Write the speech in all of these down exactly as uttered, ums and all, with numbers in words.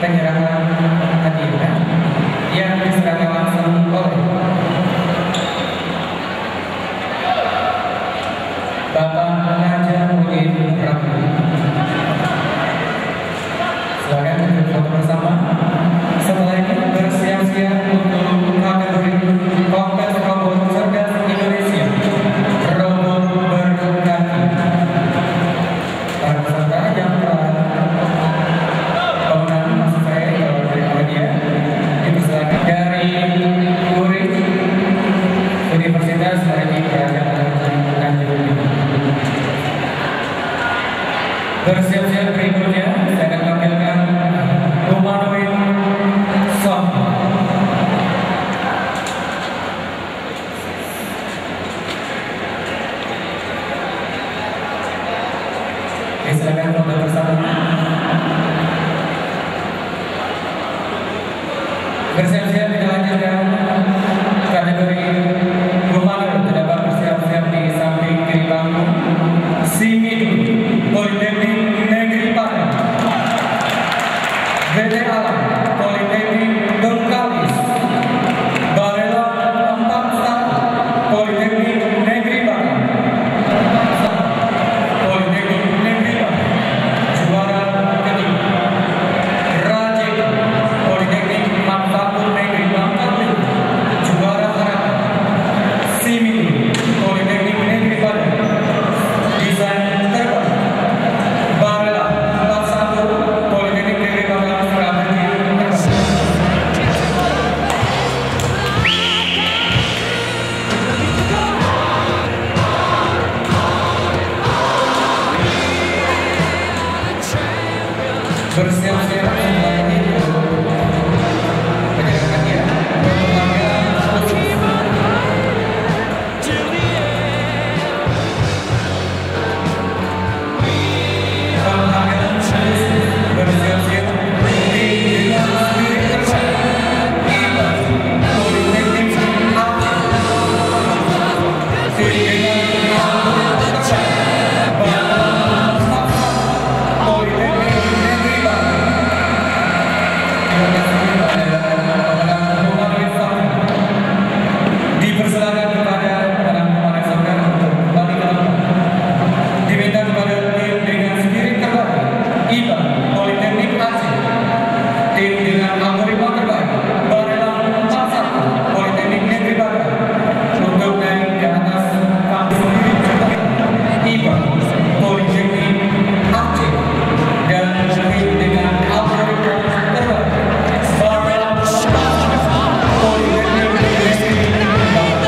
penyerahan hadiah yang diserahkan langsung oleh Bapak Najamuddin Rabu. Silakan untuk foto bersama. Setelah ini bersiap-siap untuk kategori kontes robot cerdas Indonesia, robot berkaki. Para peserta yang telah pemenang, maksud saya kalau dari media, dipersilakan dari U R I Universitas Maritim Kerajaan Tanjung. Bersiap-siap berikutnya, saya akan tampilkan humanoid song. Oke, silakan foto bersama. Bersiap-siap kita lanjutkan kategori humanoid. Terdapat bersiap-siap di samping kiri panggung. Simidu Politeknik Negeri Padang, B T Alam Politeknik Bengkalis, Barelang empat puluh satu Politeknik Negeri Padang, Politeknik Negeri Padang, juara ketiga. Rajek Politeknik Manufaktur Negeri Bangka, juara harapan. Simidu Politeknik Negeri Padang, desain terbaik. Barelang empat puluh satu Politeknik Negeri Padang, strategi terbaik. Bersiap-siap kembali penyerahannya penghargaan khusus. Penghargaan khusus bersiap-siap di dengan spirit terbaik. Iba Politeknik Aceh, di dengan album terbaik. Barelang empat puluh satu Politeknik Negeri Padang. Terima kasih kepada pemenang humanoid song. Dipersilakan kepada pemenang humanoid song untuk kembali ke tempat. Diminta kepada tim dengan spirit terbaik, Iba Politeknik Aceh, tim dengan algoritma terbaik, Barelang empat puluh satu Politeknik Negeri Padang, untuk naik ke atas panggung spirit terbaik, Iba Politeknik Aceh, dan tim dengan algoritma terbaik, Barelang empat puluh satu Politeknik Negeri Padang.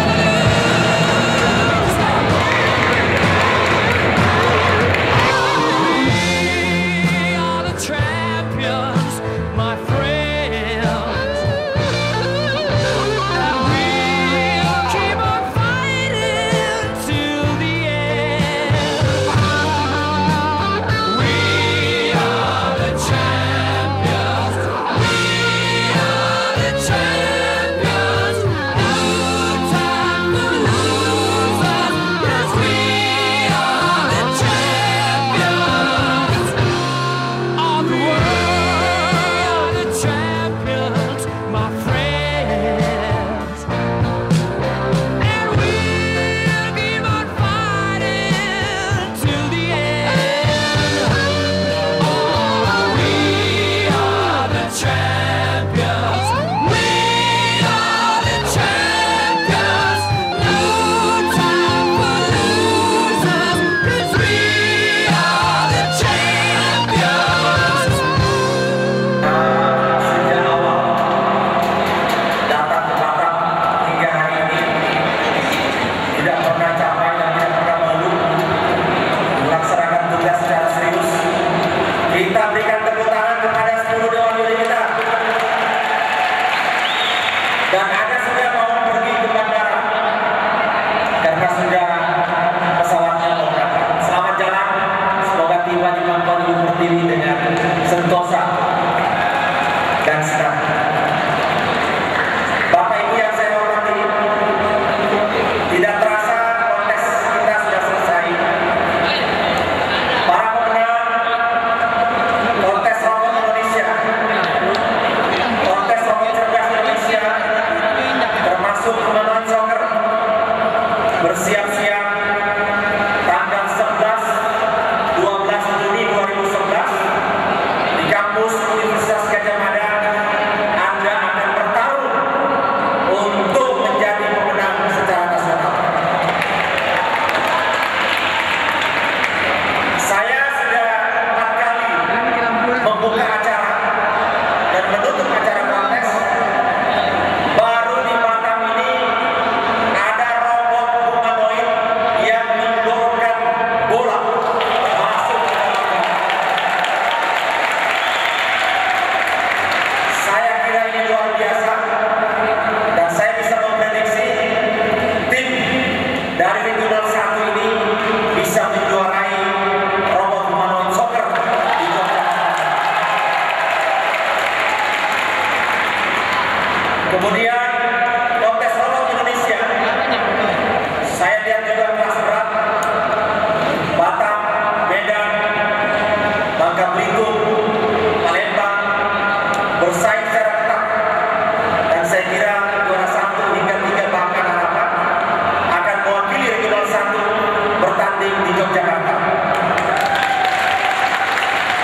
Kemudian kontes robot Indonesia, saya lihat juga kelas berat, Batam, Medan, Bangka Belitung, Palembang bersaing secara ketat, dan saya kira juara satu hingga tiga bahkan harapan akan mewakili regional satu bertanding di Yogyakarta.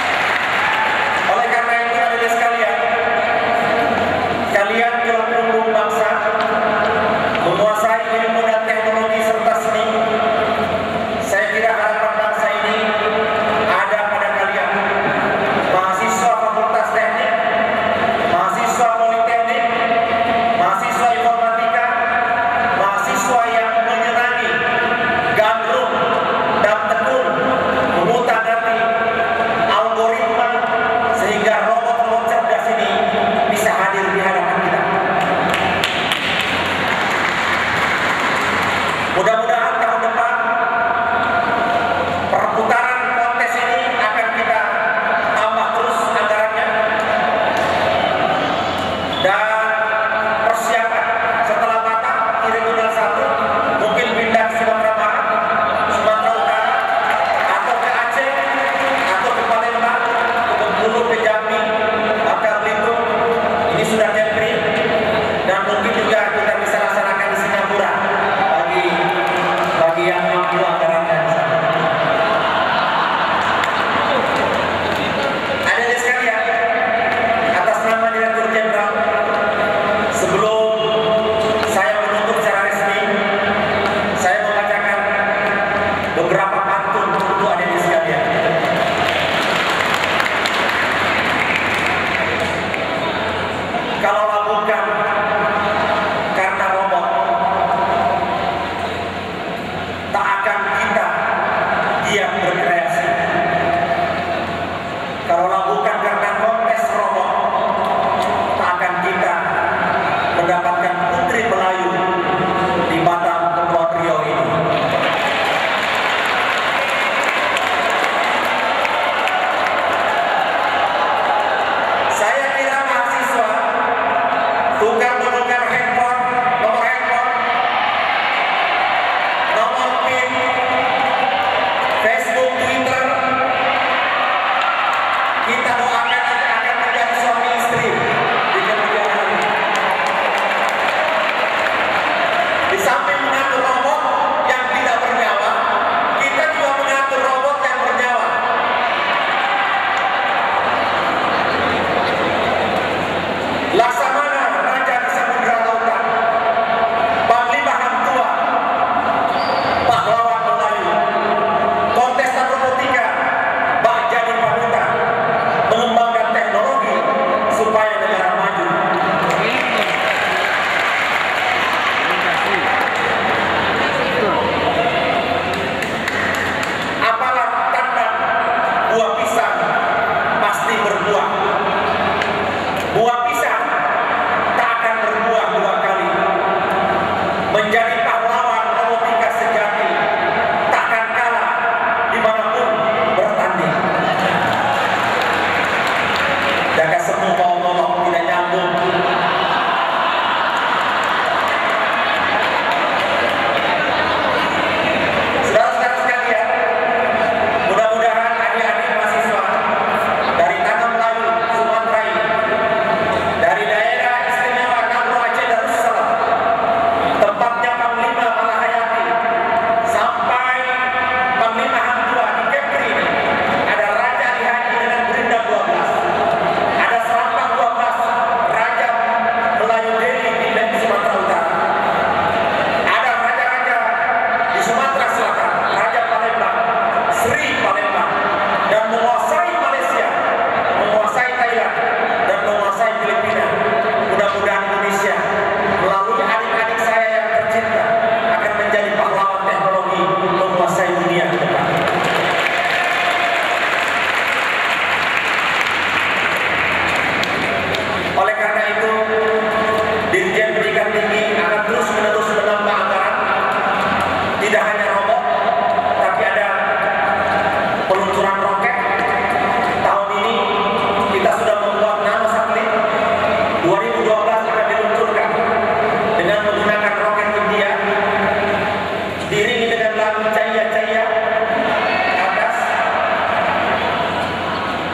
Oleh karena itu, adik sekalian, kalian telah menunggu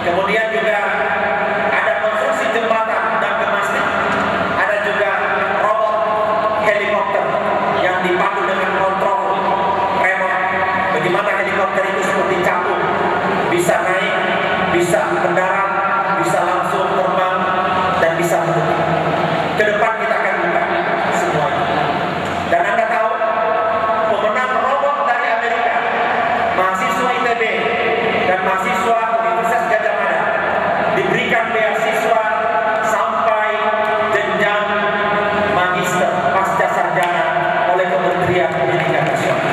Kemudian juga ada konstruksi jembatan dan domestik. Ada juga robot helikopter yang dipandu dengan kontrol remote. Bagaimana helikopter itu seperti capung, bisa naik, bisa mendarat, bisa langsung terbang, dan bisa menurun. Ke depan kita akan buka semuanya. Dan Anda tahu, pemenang robot dari Amerika, mahasiswa I T B dan mahasiswa Universitas Gadjah Mada, diberikan beasiswa sampai jenjang magister pasca sarjana oleh Kementerian Pendidikan Nasional.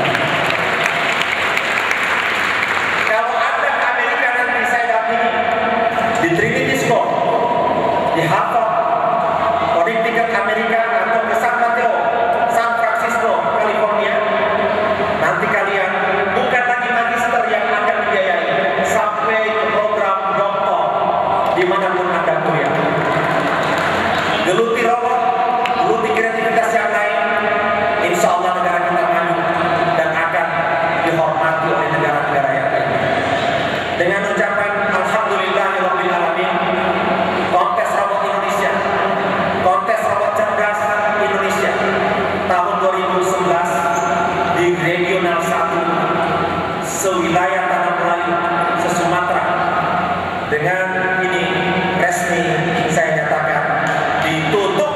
Kalau Anda ke Amerika nanti saya dampingi di Trinity School, di Harvard, Connecticut Amerika, atau ke San Mateo, San Francisco, California, nanti kalian bukan lagi magister yang akan dibiayai, sampai ke program doktor dimanapun Anda kuliah. Geluti robot, geluti kreativitas yang lain, insya Allah negara kita maju dan akan dihormati oleh negara-negara yang lain. Dengan ucapan Alhamdulillahirabbil alamin, kontes robot Indonesia, kontes robot cerdas Indonesia tahun dua ribu sebelas di regional satu sewilayah Tanah Melayu, se-Sumatera. Dengan ini resmi saya nyatakan ditutup.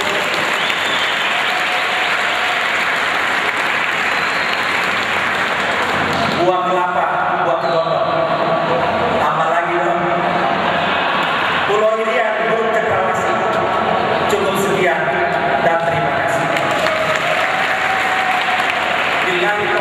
Buah kelapa, buah kedondong. Tambah lagi dong. Pulau Irian belum cendrawasih. Cukup sekian dan terima kasih. Bila